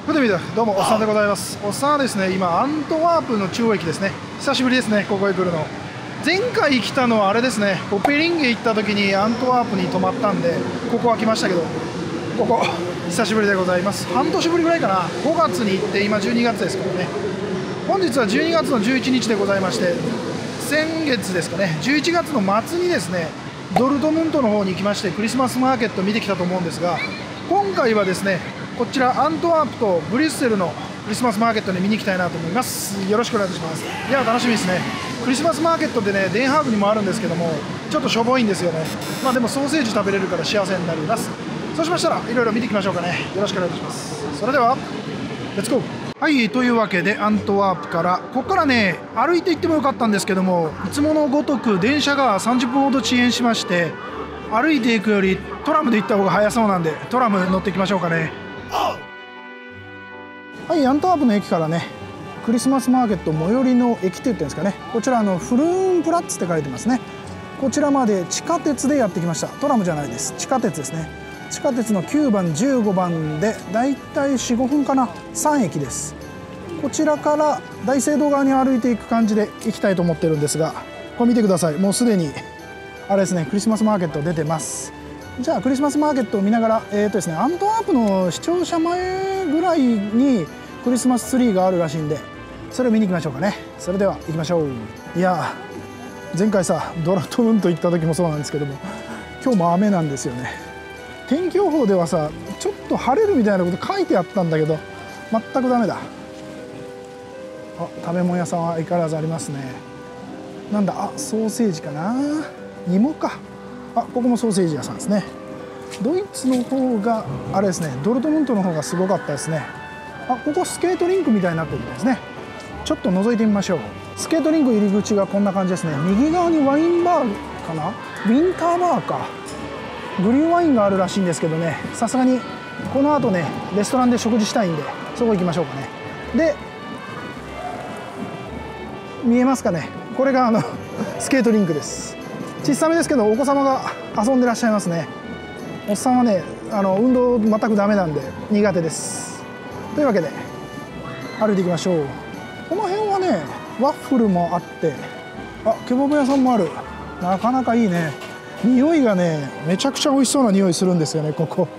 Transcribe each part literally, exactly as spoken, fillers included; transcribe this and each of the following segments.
フルビルどうもおっさんでございます。おっさんはですね、今アントワープの中央駅ですね。久しぶりですね、ここへ来るの。前回来たのはあれですね、ポペリンゲ行った時にアントワープに泊まったんで、ここは来ましたけど、ここ久しぶりでございます。半年ぶりぐらいかな。ごがつに行って今じゅうにがつですからね。本日はじゅうにがつのじゅういちにちでございまして、先月ですかね、じゅういちがつの末にですね、ドルトムントの方に行きましてクリスマスマーケット見てきたと思うんですが、今回はですね、こちらアントワープとブリュッセルのクリスマスマーケットに見に行きたいなと思います。よろしくお願いします。いや楽しみですね。クリスマスマーケットでね、デンハーグにもあるんですけども、ちょっとしょぼいんですよね。まあでもソーセージ食べれるから幸せになります。そうしましたらいろいろ見ていきましょうかね。よろしくお願いします。それではレッツゴー。はい、というわけでアントワープからここからね歩いて行ってもよかったんですけども、いつものごとく電車がさんじゅっぷんほど遅延しまして、歩いていくよりトラムで行った方が早そうなんでトラム乗っていきましょうかね。はい、アントワープの駅からね、クリスマスマーケット最寄りの駅って言ってるんですかね、こちらあのフルーンプラッツって書いてますね。こちらまで地下鉄でやってきました。トラムじゃないです、地下鉄ですね。地下鉄のきゅうばんじゅうごばんでだいたいよん、ごふんかな、さんえきです。こちらから大聖堂側に歩いていく感じで行きたいと思ってるんですが、これ見てください。もうすでにあれですね、クリスマスマーケット出てます。じゃあクリスマスマーケットを見ながら、えーとですね、アントワープの市庁舎前ぐらいにクリスマスツリーがあるらしいんで、それを見に行きましょうかね。それでは行きましょう。いや前回さドラトムント行った時もそうなんですけども、今日も雨なんですよね。天気予報ではさちょっと晴れるみたいなこと書いてあったんだけど全くダメだ。あ、食べ物屋さんは相変わらずありますね。なんだ、あ、ソーセージかな、芋か。あ、ここもソーセージ屋さんですね。ドイツの方があれですね、ドルトムントの方がすごかったですね。あ、ここスケートリンクみたいになってるみたいですね。ちょっと覗いてみましょう。スケートリンク入り口がこんな感じですね。右側にワインバーかな、ウィンターバーか、グリューワインがあるらしいんですけどね、さすがにこの後ねレストランで食事したいんでそこ行きましょうかね。で見えますかね、これがあのスケートリンクです。小さめですけどお子様が遊んでらっしゃいますね。おっさんはねあの運動全くダメなんで苦手です。というわけで歩いていきましょう。この辺はねワッフルもあって、あ、ケバブ屋さんもある。なかなかいいね。匂いがねめちゃくちゃ美味しそうな匂いするんですよね。ここ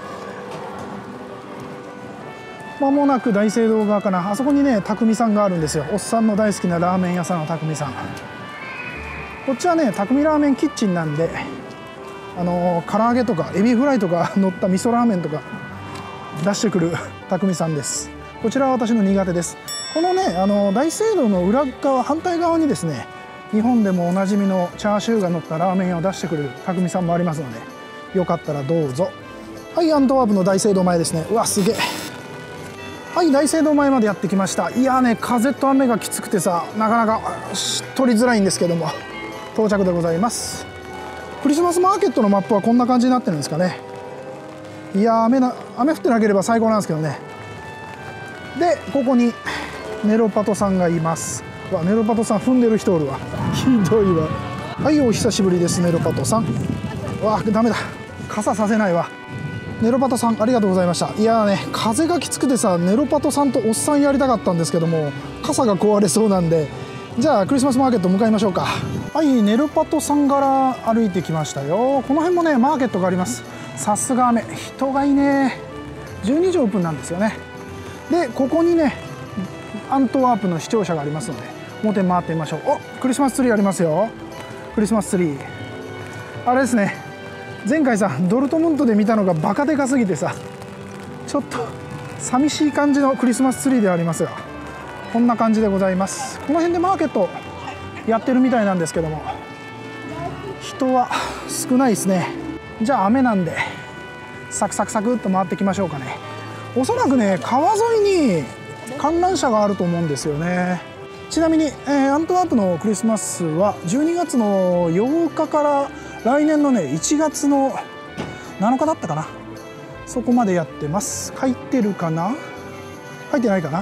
まもなく大聖堂側かな。あそこにね匠さんがあるんですよ。おっさんの大好きなラーメン屋さんの匠さん。こっちはね匠ラーメンキッチンなんで、あのー、唐揚げとかエビフライとか乗った味噌ラーメンとか出してくる匠さんです。こちらは私の苦手です。このね、あのー、大聖堂の裏側反対側にですね、日本でもおなじみのチャーシューが乗ったラーメン屋を出してくれる匠さんもありますので、よかったらどうぞ。はい、アントワープの大聖堂前ですね。うわすげえ。はい、大聖堂前までやってきました。いやーね、風と雨がきつくてさなかなか取りづらいんですけども到着でございます。クリスマスマーケットのマップはこんな感じになってるんですかね。いやー 雨な雨降ってなければ最高なんですけどね。でここにネロパトさんがいます。わ、ネロパトさん踏んでる人おるわ。ひどいわ。はい、お久しぶりです、ネロパトさん。わ、ダメだ、傘させないわ。ネロパトさんありがとうございました。いやーね、風がきつくてさネロパトさんとおっさんやりたかったんですけども傘が壊れそうなんで、じゃあクリスマスマーケット向かいましょうか。はい、ネロパトさんから歩いてきましたよ。この辺もねマーケットがあります。さすが雨、人がいね。じゅうにじオープンなんですよね。でここにねアントワープの市庁舎がありますので表回ってみましょう。お、クリスマスツリーありますよ。クリスマスツリーあれですね、前回さドルトムントで見たのがバカでかすぎてさちょっと寂しい感じのクリスマスツリーではありますが、こんな感じでございます。この辺でマーケットやってるみたいなんですけども人は少ないですね。じゃあ雨なんでサクサクサクっと回ってきましょうかね。おそらくね川沿いに観覧車があると思うんですよね。ちなみに、えー、アントワープのクリスマスはじゅうにがつのようかから来年のねいちがつのなのかだったかな、そこまでやってます。書いてるかな、書いてないかな。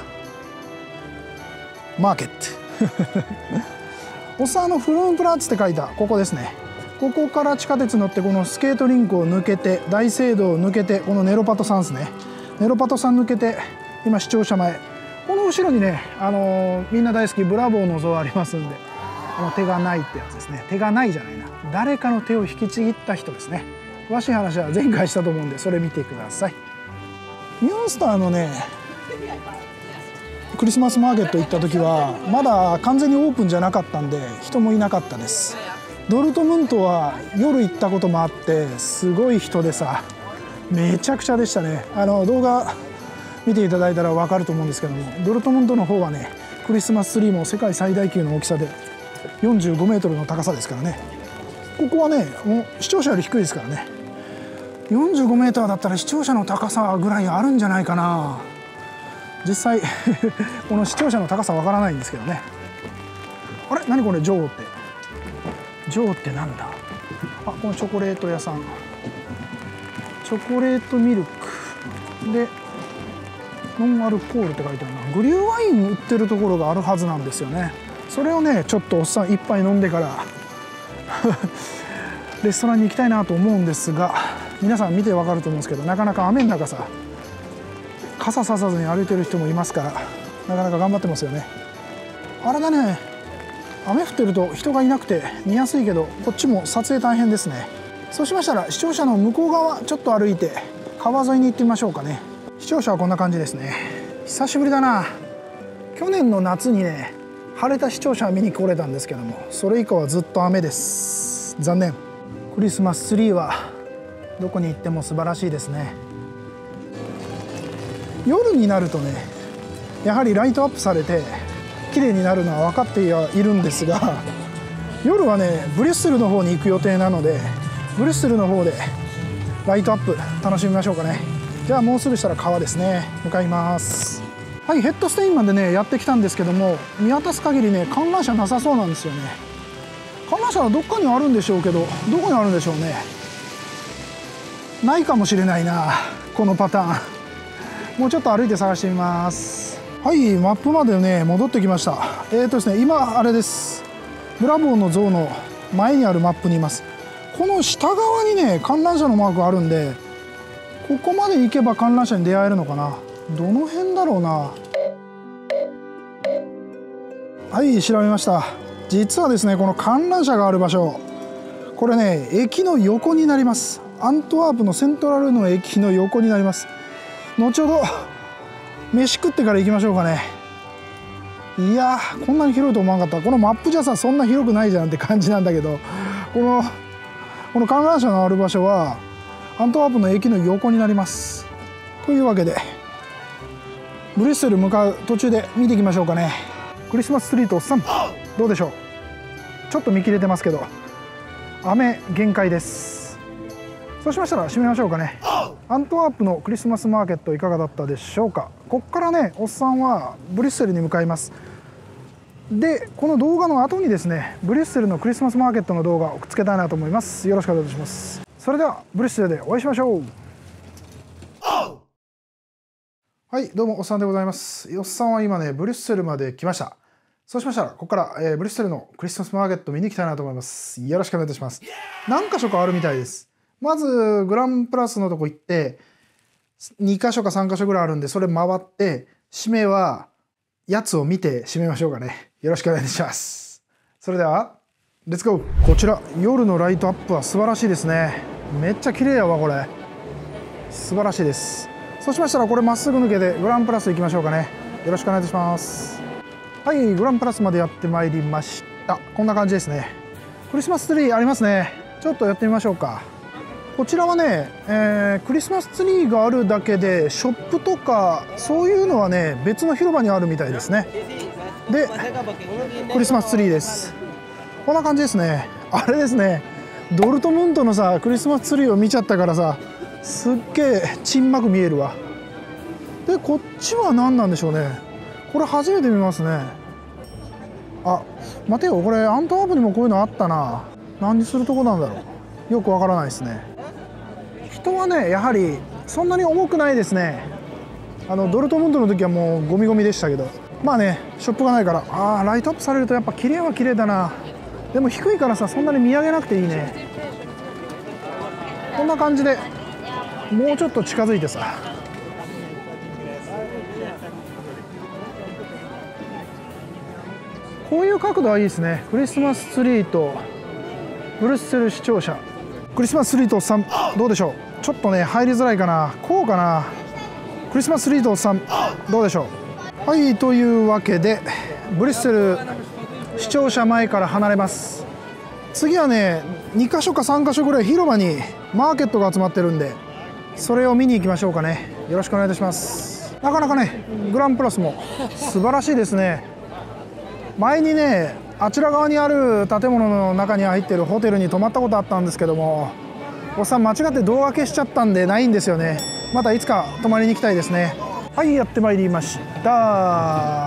マーケットおっさんのフルーンプラッツって書いたここですね。ここから地下鉄乗ってこのスケートリンクを抜けて大聖堂を抜けてこのネロパトさんですね。ネロパトさん抜けて今視聴者前、この後ろにね、あのみんな大好きブラボーの像ありますんで、あの手がないってやつですね。手がないじゃないな、誰かの手を引きちぎった人ですね。詳しい話は前回したと思うんで、それ見てください。ミュンスターのねクリスマスマーケット行った時はまだ完全にオープンじゃなかったんで人もいなかったです。ドルトムントは夜行ったこともあってすごい人でさ、めちゃくちゃでしたね。あの動画見ていただいたら分かると思うんですけども、ドルトムントの方はねクリスマスツリーも世界最大級の大きさでよんじゅうごメートルの高さですからね。ここはねもう視聴者より低いですからね。よんじゅうごメートルだったら視聴者の高さぐらいあるんじゃないかな。実際この視聴者の高さわからないんですけどね。あれ何これ、ジョーって、ジョーってなんだ。あ、このチョコレート屋さん、チョコレートミルクでノンアルコールって書いてあるな。グリューワイン売ってるところがあるはずなんですよね。それをねちょっとおっさん一杯飲んでからレストランに行きたいなと思うんですが、皆さん見てわかると思うんですけど、なかなか雨の中さ傘ささずに歩いてる人もいますから、なかなか頑張ってますよね。あれだね、雨降ってると人がいなくて見やすいけど、こっちも撮影大変ですね。そうしましたら視聴者の向こう側ちょっと歩いて川沿いに行ってみましょうかね。視聴者はこんな感じですね。久しぶりだな。去年の夏にね晴れた視聴者は見に来れたんですけども、それ以降はずっと雨です。残念。クリスマスツリーはどこに行っても素晴らしいですね。夜になるとねやはりライトアップされて綺麗になるのは分かってはいるんですが、夜はねブリュッセルの方に行く予定なので、ブリュッセルの方でライトアップ楽しみましょうかね。じゃあもうすぐしたら川ですね、向かいます。はい、ヘッドステインまでねやってきたんですけども、見渡す限りね観覧車なさそうなんですよね。観覧車はどっかにあるんでしょうけど、どこにあるんでしょうね。ないかもしれないな、このパターン。もうちょっと歩いて探してみます。はい、マップまでね戻ってきました。えーとですね今あれです、ブラボーの像の前にあるマップにいます。この下側にね観覧車のマークがあるんで、ここまで行けば観覧車に出会えるのかな。どの辺だろうな。はい、調べました。実はですねこの観覧車がある場所、これね駅の横になります。アントワープのセントラルの駅の横になります。後ほど飯食ってから行きましょうかね。いやーこんなに広いと思わなかった。このマップじゃさそんな広くないじゃんって感じなんだけど、このこの観覧車のある場所はアントワープの駅の横になります。というわけでブリュッセル向かう途中で見ていきましょうかね。クリスマスツリーとおっさんどうでしょう。ちょっと見切れてますけど雨限界です。そうしましたら締めましょうかね。アントワープのクリスマスマーケットいかがだったでしょうか。こっからねおっさんはブリュッセルに向かいます。でこの動画の後にですねブリュッセルのクリスマスマーケットの動画をくっつけたいなと思います。よろしくお願いします。それではブリュッセルでお会いしましょう。はいどうもおっさんでございます。おっさんは今ねブリュッセルまで来ました。そうしましたらここから、えー、ブリュッセルのクリスマスマーケット見に行きたいなと思います。よろしくお願いいたします。何箇所かあるみたいです。まずグランプラスのとこ行ってに箇所かさん箇所ぐらいあるんで、それ回って締めはやつを見て締めましょうかね。よろしくお願いします。それではレッツゴー。こちら夜のライトアップは素晴らしいですね。めっちゃ綺麗やわこれ。素晴らしいです。そうしましたらこれまっすぐ抜けてグランプラス行きましょうかね。よろしくお願いいたします。はい、グランプラスまでやってまいりました。こんな感じですね。クリスマスツリーありますね。ちょっとやってみましょうか。こちらはね、えー、クリスマスツリーがあるだけでショップとかそういうのはね別の広場にあるみたいですね。でクリスマスツリーです。こんな感じですね。あれですねドルトムントのさクリスマスツリーを見ちゃったからさすっげえちんまく見えるわ。でこっちは何なんでしょうね。これ初めて見ますね。あ待てよ、これアントワープにもこういうのあったな。何するとこなんだろう、よくわからないですね。人はねやはりそんなに多くないですね。あのドルトムントの時はもうゴミゴミでしたけど、まあねショップがないから。あーライトアップされるとやっぱ綺麗は綺麗だな。でも低いからさそんなに見上げなくていいね。こんな感じでもうちょっと近づいてさこういう角度はいいですね。クリスマスツリーとブルッセル市庁舎。クリスマスツリーとおっさんどうでしょう。ちょっとね入りづらいかな。こうかな。クリスマスツリーとおっさんどうでしょう。はい、というわけでブリュッセル市庁舎前から離れます。次はねにかしょかさんかしょぐらい広場にマーケットが集まってるんで、それを見に行きましょうかね。よろしくお願いいたします。なかなかねグランプラスも素晴らしいですね。前にねあちら側にある建物の中に入ってるホテルに泊まったことあったんですけども、おっさん間違って動画消しちゃったんでないんですよね。またいつか泊まりに行きたいですね。はい、やってまいりました。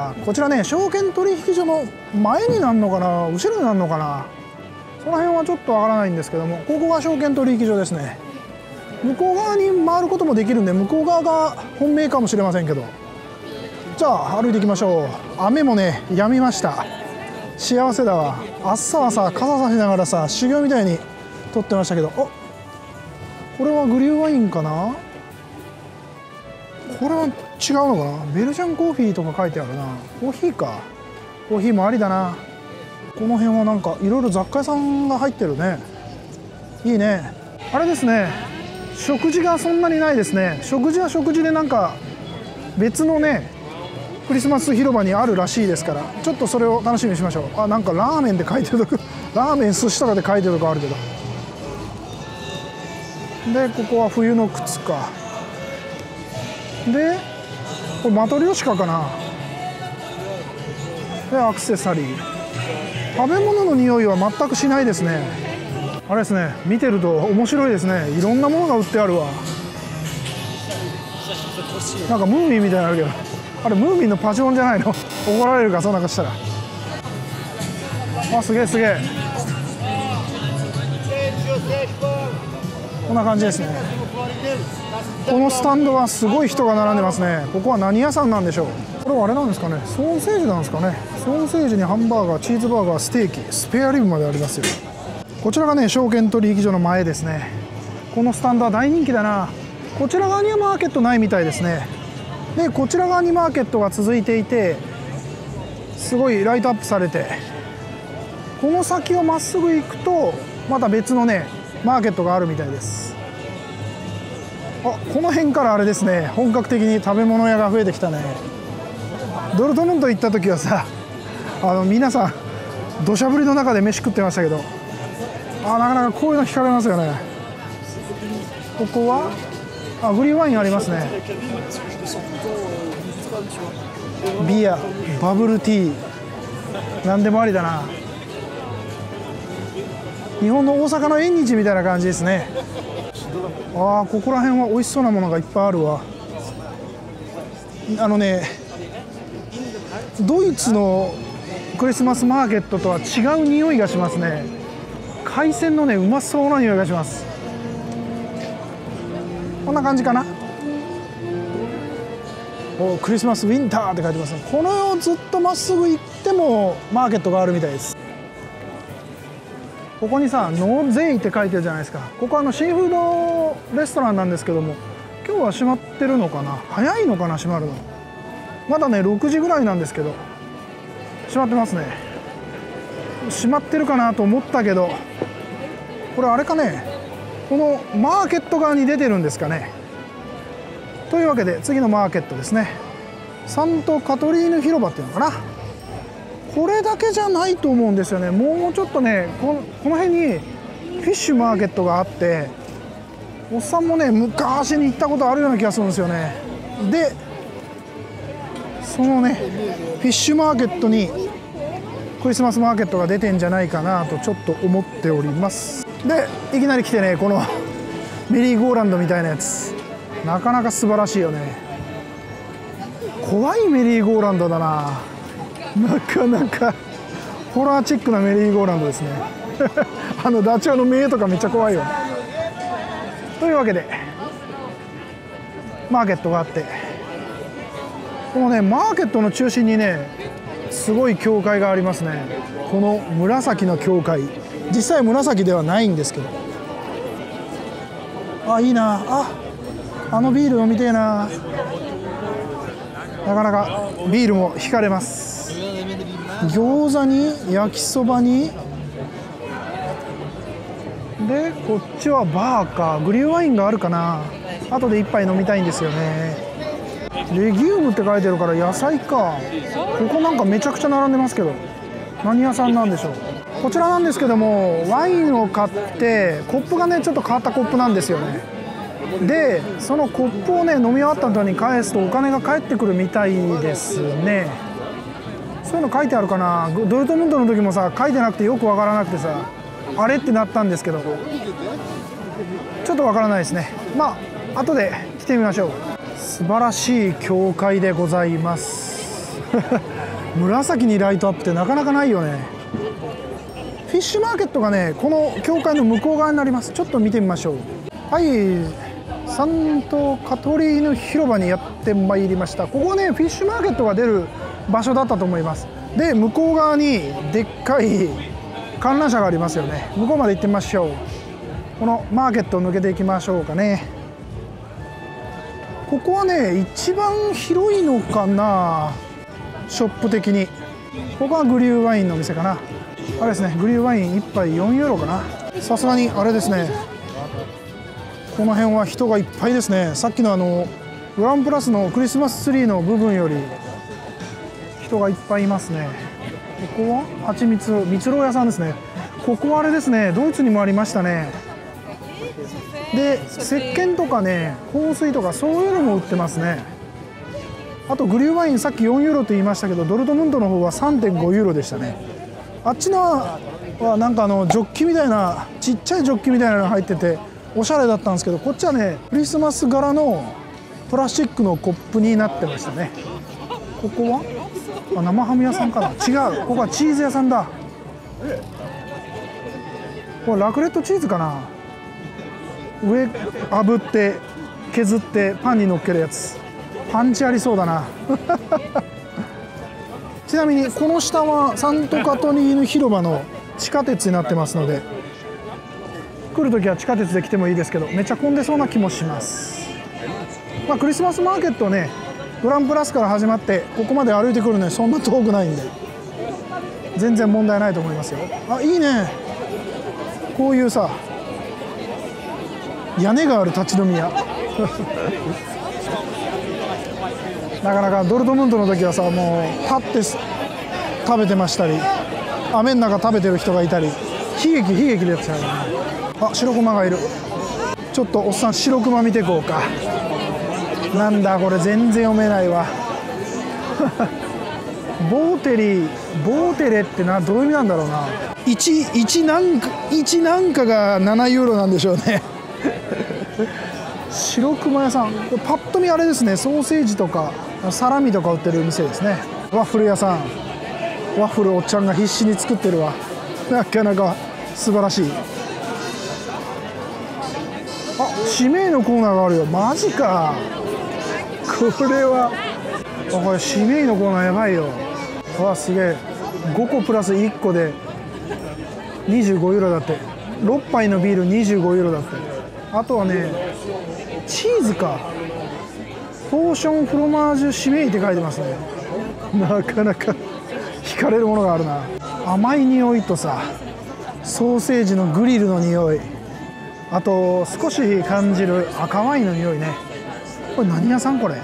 こちらね証券取引所の前になるのかな後ろになるのかな、その辺はちょっとわからないんですけども、ここが証券取引所ですね。向こう側に回ることもできるんで向こう側が本命かもしれませんけど、じゃあ歩いていきましょう。雨もね止みました。幸せだわ。朝はさ傘さしながらさ修行みたいに撮ってましたけど、おこれはグリューワインかな。これは違うのかな。ベルジャンコーヒーとか書いてあるな。コーヒーか。コーヒーもありだな。この辺はなんかいろいろ雑貨屋さんが入ってるね。いいね。あれですね、食事がそんなにないですね。食事は食事でなんか別のねクリスマス広場にあるらしいですから、ちょっとそれを楽しみにしましょう。あ、なんかラーメンで書いてるとこラーメン寿司とかで書いてるとこあるけど。でここは冬の靴か。でこれマトリョシカかな。でアクセサリー。食べ物の匂いは全くしないですね。あれですね、見てると面白いですね。いろんなものが売ってあるわ。なんかムーミンみたいなのあるけど、あれムーミンのパチモンじゃないの怒られるかそんなかしたら。あ、すげえすげえ。こんな感じですね。このスタンドはすごい人が並んでますね。ここは何屋さんなんでしょう。これはあれなんですかね、ソーセージなんですかね。ソーセージにハンバーガー、チーズバーガー、ステーキ、スペアリブまでありますよ。こちらがね証券取引所の前ですね。このスタンドは大人気だな。こちら側にはマーケットないみたいですね。でこちら側にマーケットが続いていて、すごいライトアップされて、この先をまっすぐ行くとまた別のねマーケットがあるみたいです。あ、この辺からあれですね、本格的に食べ物屋が増えてきたね。ドルトムント行った時はさ、あの皆さん土砂降りの中で飯食ってましたけど、あ、なかなかこういうの惹かれますよね。ここはあグリーンワインありますね。ビア、バブルティー、何でもありだな。日本の大阪の縁日みたいな感じですね。ああ、ここら辺は美味しそうなものがいっぱいあるわ。あのね、ドイツのクリスマスマーケットとは違う匂いがしますね。海鮮のねうまそうな匂いがします。こんな感じかな。お、クリスマスウィンターって書いてますね。この世をずっとまっすぐ行ってもマーケットがあるみたいです。ここにさノーゼイって書いてるじゃないですか。ここはあのシーフードレストランなんですけども、今日は閉まってるのかな。早いのかな閉まるの。まだねろくじぐらいなんですけど閉まってますね。閉まってるかなと思ったけど、これあれかね、このマーケット側に出てるんですかね。というわけで次のマーケットですね。サントカトリーヌ広場っていうのかな。これだけじゃないと思うんですよね。もうちょっとね、この、この辺にフィッシュマーケットがあって、おっさんもね昔に行ったことあるような気がするんですよね。でそのねフィッシュマーケットにクリスマスマーケットが出てんじゃないかなとちょっと思っております。でいきなり来てね、このメリーゴーランドみたいなやつ、なかなか素晴らしいよね。怖いメリーゴーランドだな。なかなかホラーチックなメリーゴーランドですねあのダチョウの目とかめっちゃ怖いよ。というわけでマーケットがあって、このねマーケットの中心にねすごい教会がありますね。この紫の教会、実際紫ではないんですけど、あ、いいなあ。あのビール飲みてえな。なかなかビールも惹かれます。 餃子に焼きそばに、でこっちはバーか。グリューワインがあるかな。後で一杯飲みたいんですよね。レギュームって書いてるから野菜か。ここなんかめちゃくちゃ並んでますけど、何屋さんなんでしょう。こちらなんですけども、ワインを買ってコップがねちょっと変わったコップなんですよね。でそのコップをね飲み終わった後に返すとお金が返ってくるみたいですね。そういうの書いてあるかな。ドルトムントの時もさ書いてなくてよくわからなくてさ、あれってなったんですけど、ちょっとわからないですね。まあ後で来てみましょう。素晴らしい教会でございます紫にライトアップってなかなかないよね。フィッシュマーケットがねこの教会の向こう側になります。ちょっと見てみましょう。はい、サントカトリーヌ広場にやってまいりました。ここはねフィッシュマーケットが出る場所だったと思います。で向こう側にでっかい観覧車がありますよね。向こうまで行ってみましょう。このマーケットを抜けていきましょうかね。ここはね一番広いのかな、ショップ的に。ここはグリューワインの店かな。あれですね、グリューワインいっぱいよんユーロかな。さすがにあれですね、この辺は人がいっぱいですね。さっきのあのグランプラスのクリスマスツリーの部分より人がいっぱいいますね。ここは蜂蜜蜜ろう屋さんですね。ここはあれですね、ドイツにもありましたね。で石鹸とかね香水とかそういうのも売ってますね。あとグリューワインさっきよんユーロと言いましたけど、ドルトムントの方は さんてんごユーロでしたね。あっちのはなんかあのジョッキみたいなちっちゃいジョッキみたいなのが入ってておしゃれだったんですけど、こっちはねクリスマス柄のプラスチックのコップになってましたね。ここはあ生ハム屋さんかな。違う、ここはチーズ屋さんだ。これラクレットチーズかな。上炙って削ってパンに乗っけるやつ。パンチありそうだなちなみにこの下はサントカトリーヌ広場の地下鉄になってますので、来るときは地下鉄で来てもいいですけど、めっちゃ混んでそうな気もします。まあ、クリスマスマーケットねグランプラスから始まってここまで歩いてくるのにそんな遠くないんで全然問題ないと思いますよ。あ、いいね、こういうさ屋根がある立ち飲み屋なかなかドルトムントの時はさもう立って食べてましたり、雨の中食べてる人がいたり、悲劇悲劇でやってたよね。あ、白熊がいる。ちょっとおっさん白熊見てこうか。なんだこれ全然読めないわボーテリーボーテレってな、どういう意味なんだろうな。いち、いちなんかいちなんかがななユーロなんでしょうね白熊屋さん、これパッと見あれですね、ソーセージとかサラミとか売ってる店ですね。ワッフル屋さん、ワッフルおっちゃんが必死に作ってるわ。なかなか素晴らしい。あ、指名のコーナーがあるよ。マジか、これはあ、これ指名のコーナーやばいよ。わ、すげえ。ごこプラスいっこでにじゅうごユーロだって。ろっぱいのビールにじゅうごユーロだって。あとはねチーズか、ポーションフロマージュ指名って書いてますね。なかなか惹かれるものがあるな。甘い匂いとさソーセージのグリルの匂い、あと少し感じる赤ワインの匂いね。これ何屋さんこれ。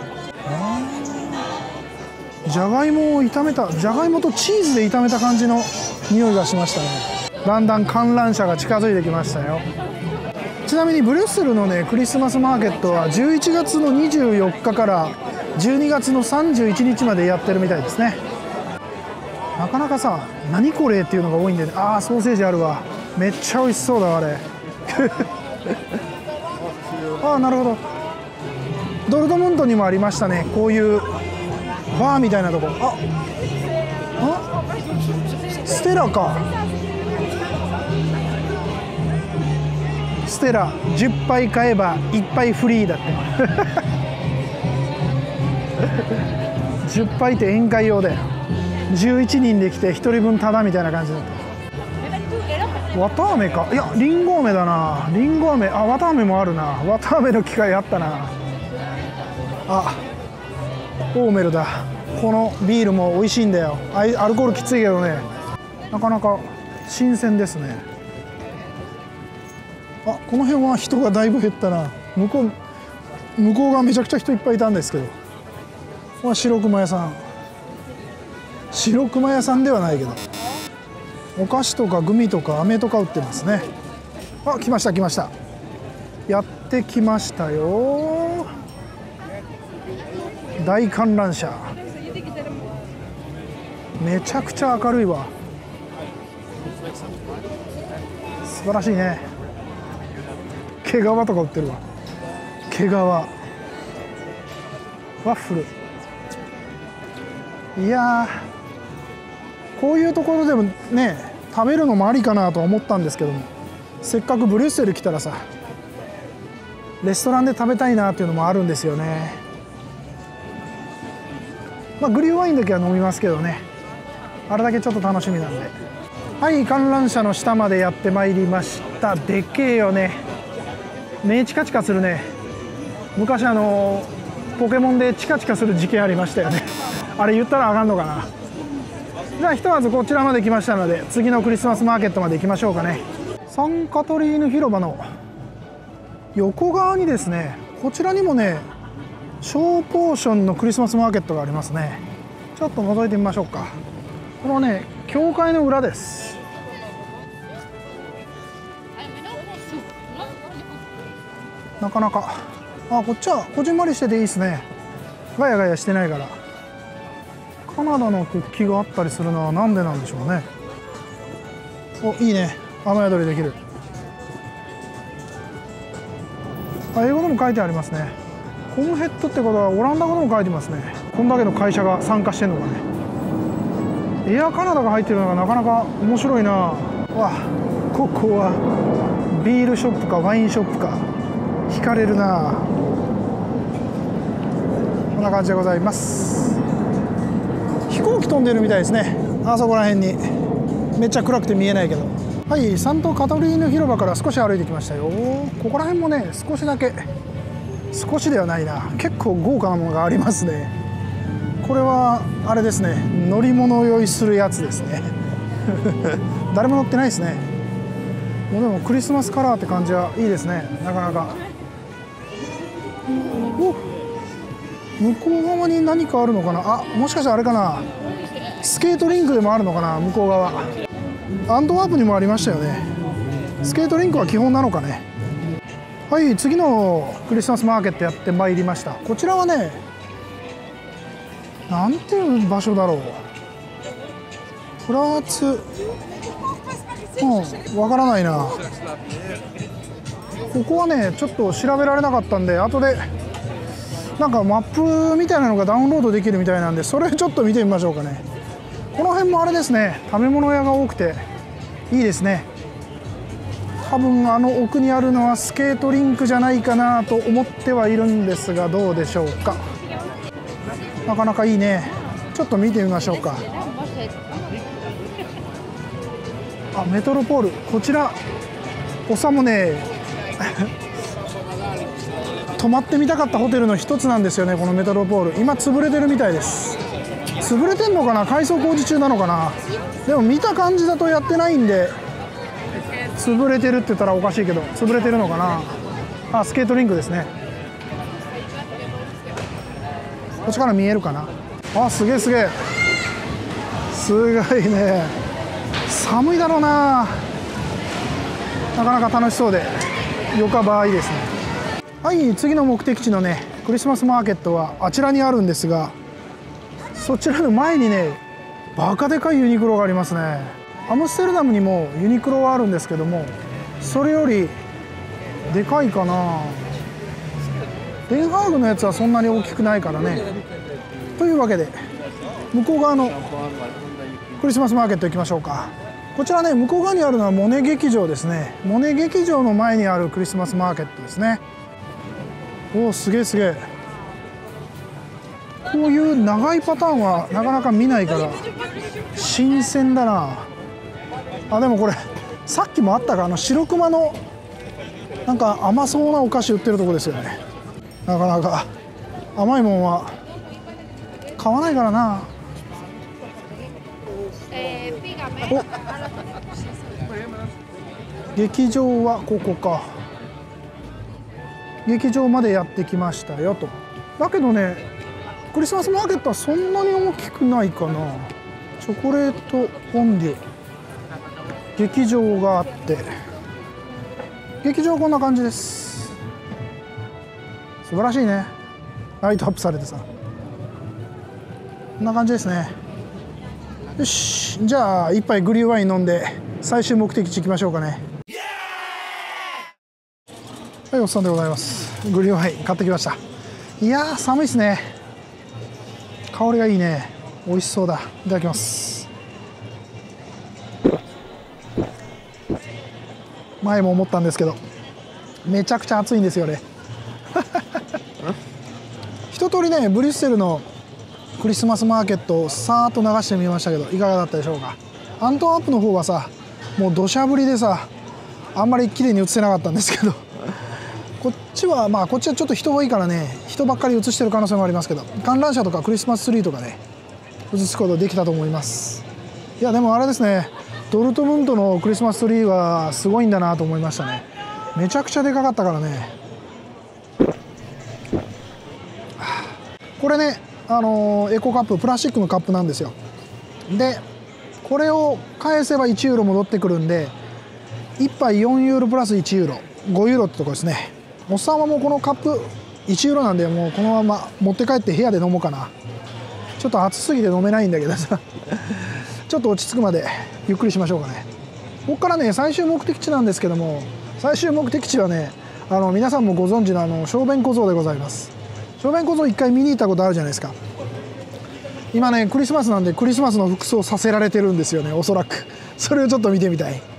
じゃがいもを炒めた、じゃがいもとチーズで炒めた感じの匂いがしましたね。だんだん観覧車が近づいてきましたよ。ちなみにブリュッセルのねクリスマスマーケットはじゅういちがつのにじゅうよっかからじゅうにがつのさんじゅういちにちまでやってるみたいですね。なかなかさ何これっていうのが多いんで、ね、ああソーセージあるわ。めっちゃ美味しそうだあれああなるほど、ドルトムントにもありましたね、こういうバーみたいなとこ。ああステラか、ステラじゅっぱい買えばいっぱいフリーだってじゅっぱいって宴会用だよ。じゅういちにんで来てひとりぶんタダみたいな感じだった。わたあめか、いやりんご飴だな。りんご飴、あわたあめもあるな。わたあめの機械あったな。あオーメルだこのビールも美味しいんだよ。アイアルコールきついけどね、なかなか新鮮ですね。あ、この辺は人がだいぶ減ったな。向こう向こうがめちゃくちゃ人いっぱいいたんですけど、ここは白熊屋さん。白熊屋さんではないけど、お菓子とかグミとか飴とか売ってますね。あ、来ました来ました、やってきましたよ。大観覧車、めちゃくちゃ明るいわ。素晴らしいね。毛皮とか売ってるわ。毛皮ワッフル。いやー、こういうところでもね食べるのもありかなと思ったんですけども、せっかくブリュッセル来たらさ、レストランで食べたいなっていうのもあるんですよね。まあグリューワインだけは飲みますけどね、あれだけちょっと楽しみなんで。はい、観覧車の下までやってまいりました。でっけえよね。目チカチカするね。昔あのポケモンでチカチカする事件ありましたよねあれ言ったらあかんのかな。じゃあひとまずこちらまで来ましたので、次のクリスマスマーケットまで行きましょうかね。サンカトリーヌ広場の横側にですね、こちらにもね小ポーションのクリスマスマーケットがありますね。ちょっと覗いてみましょうか。このね教会の裏です。なかなか、あ、こっちはこじんまりしてていいですね。ガヤガヤしてないから。カナダの国旗があったりするのはなんでなんでしょうね。お、いいね、雨宿りできる。あ、英語でも書いてありますね。コムヘッドってことはオランダ語でも書いてますね。こんだけの会社が参加してんのかね。エアカナダが入ってるのがなかなか面白いな。わ、ここはビールショップかワインショップか惹かれるな。こんな感じでございます。飛行機飛んでるみたいですね、あそこら辺に。めっちゃ暗くて見えないけど。はい、サントカトリーヌ広場から少し歩いてきましたよ。ここら辺もね少しだけ、少しではないな、結構豪華なものがありますね。これはあれですね、乗り物酔いするやつですね誰も乗ってないですね。もうでもクリスマスカラーって感じはいいですね、なかなか。お、向こう側に何かあるのかな。あ、もしかしてあれかな、スケートリンクでもあるのかな。向こう側アントワープにもありましたよね。スケートリンクは基本なのかね。はい、次のクリスマスマーケットやってまいりました。こちらはね、なんていう場所だろう。フラーツ、うん、わからないな。ここはねちょっと調べられなかったんで、後でなんかマップみたいなのがダウンロードできるみたいなんで、それちょっと見てみましょうかね。この辺もあれですね、食べ物屋が多くていいですね。多分あの奥にあるのはスケートリンクじゃないかなと思ってはいるんですが、どうでしょうか。なかなかいいね。ちょっと見てみましょうか。あ、メトロポール、こちらおさもね泊まってみたかったホテルの一つなんですよね、このメトロポール。今潰れてるみたいです。潰れてんのかな、改装工事中なのかな。でも見た感じだとやってないんで、潰れてるって言ったらおかしいけど潰れてるのかな。あ、スケートリンクですね。こっちから見えるかな。あ、すげえすげえ、すごいね。寒いだろうな。なかなか楽しそうでよかばいいですね。はい、次の目的地のねクリスマスマーケットはあちらにあるんですが、そちらの前にねバカでかいユニクロがありますね。アムステルダムにもユニクロはあるんですけども、それよりでかいかな。デンハーグのやつはそんなに大きくないからね。というわけで向こう側のクリスマスマーケット行きましょうか。こちらね、向こう側にあるのはモネ劇場ですね。モネ劇場の前にあるクリスマスマーケットですね。おお、すげえすげえ。こういう長いパターンはなかなか見ないから新鮮だな。あ、でもこれさっきもあったか、あの白熊のなんか甘そうなお菓子売ってるとこですよね。なかなか甘いもんは買わないからな。お、劇場はここか。劇場までやってきましたよと。だけどね、クリスマスマーケットはそんなに大きくないかな。チョコレートフォンデュ劇場があって、劇場はこんな感じです。素晴らしいね。ライトアップされてさ、こんな感じですね。よし、じゃあ一杯グリューワイン飲んで最終目的地行きましょうかね。はい、おっさんでございます。グリューワイン買ってきました。いやー、寒いですね。香りがいいね。美味しそうだ。いただきます。前も思ったんですけど、めちゃくちゃ暑いんですよね。一通りね、ブリュッセルのクリスマスマーケットをさーっと流してみましたけど、いかがだったでしょうか。アントワープの方はさ、もう土砂降りでさ、あんまり綺麗に映せなかったんですけど、こっちはまあこっちはちょっと人多いからね、人ばっかり映してる可能性もありますけど、観覧車とかクリスマスツリーとかね、映すことできたと思います。いやでもあれですね、ドルトムントのクリスマスツリーはすごいんだなと思いましたね。めちゃくちゃでかかったからね。これね、あのー、エコカップ、プラスチックのカップなんですよ。でこれを返せばいちユーロ戻ってくるんで、いっぱいよんユーロプラスいちユーロ、ごユーロってとこですね。おっさんはもうこのカップいちユーロなんで、もうこのまま持って帰って部屋で飲もうかな。ちょっと暑すぎて飲めないんだけどさちょっと落ち着くまでゆっくりしましょうかね。ここからね、最終目的地なんですけども、最終目的地はね、あの皆さんもご存知のあの小便小僧でございます。小便小僧一回見に行ったことあるじゃないですか。今ね、クリスマスなんでクリスマスの服装させられてるんですよね、おそらく。それをちょっと見てみたい。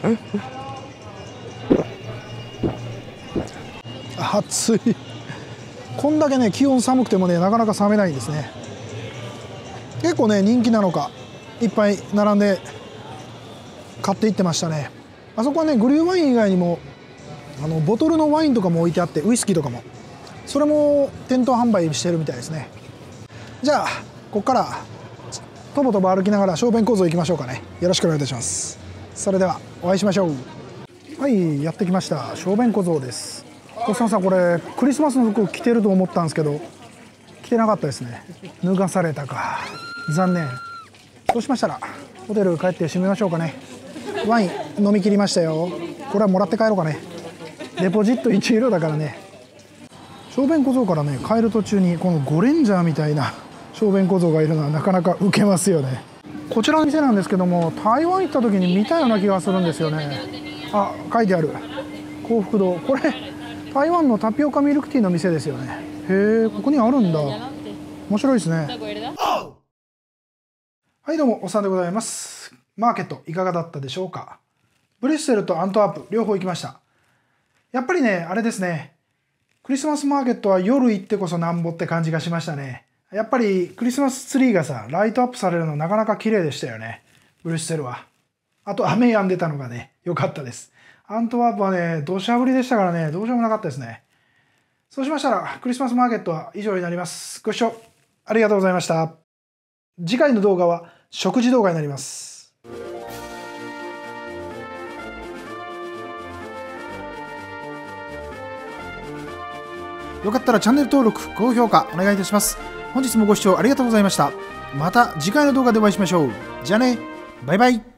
暑い。こんだけね気温寒くてもね、なかなか冷めないんですね。結構ね人気なのか、いっぱい並んで買っていってましたね。あそこはね、グリューワイン以外にもあのボトルのワインとかも置いてあって、ウイスキーとかもそれも店頭販売してるみたいですね。じゃあここからとぼとぼ歩きながら小便小僧行きましょうかね。よろしくお願いいたします。それではお会いしましょう。はい、やってきました。小便小僧です。おっさんさん、これクリスマスの服着てると思ったんですけど、着てなかったですね。脱がされたか、残念。そうしましたらホテル帰って閉めましょうかね。ワイン飲み切りましたよ。これはもらって帰ろうかね。デポジットいちユーロだからね。小便小僧からね帰る途中にこのゴレンジャーみたいな小便小僧がいるのはなかなかウケますよね。こちらの店なんですけども、台湾行った時に見たような気がするんですよね。あ、書いてある幸福堂。これ台湾のタピオカミルクティーの店ですよね。へえ、ここにあるんだ。面白いですね。はいどうも、おっさんでございます。マーケットいかがだったでしょうか。ブリュッセルとアントワープ両方行きました。やっぱりね、あれですね、クリスマスマーケットは夜行ってこそなんぼって感じがしましたね。やっぱりクリスマスツリーがさ、ライトアップされるのなかなか綺麗でしたよね、ブリュッセルは。あと雨止んでたのがね、良かったです。アントワープはね、土砂降りでしたからね、どうしようもなかったですね。そうしましたら、クリスマスマーケットは以上になります。ご視聴ありがとうございました。次回の動画は食事動画になります。よかったらチャンネル登録、高評価お願いいたします。本日もご視聴ありがとうございました。また次回の動画でお会いしましょう。じゃあね、バイバイ。